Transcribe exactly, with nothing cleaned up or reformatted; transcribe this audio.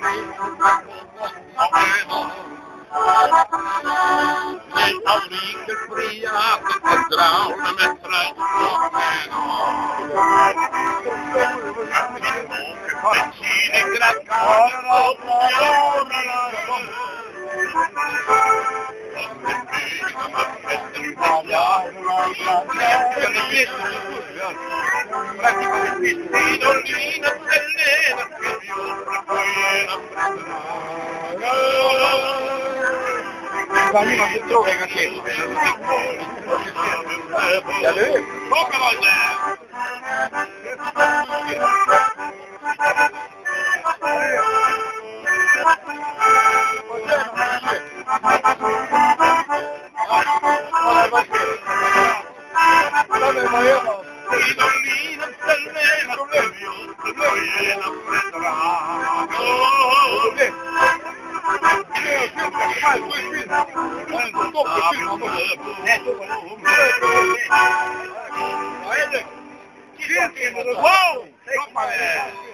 Nei auriche friate che draune me Piccine grattane Fammi ma che trovi che c'è? Poca volta! Wow!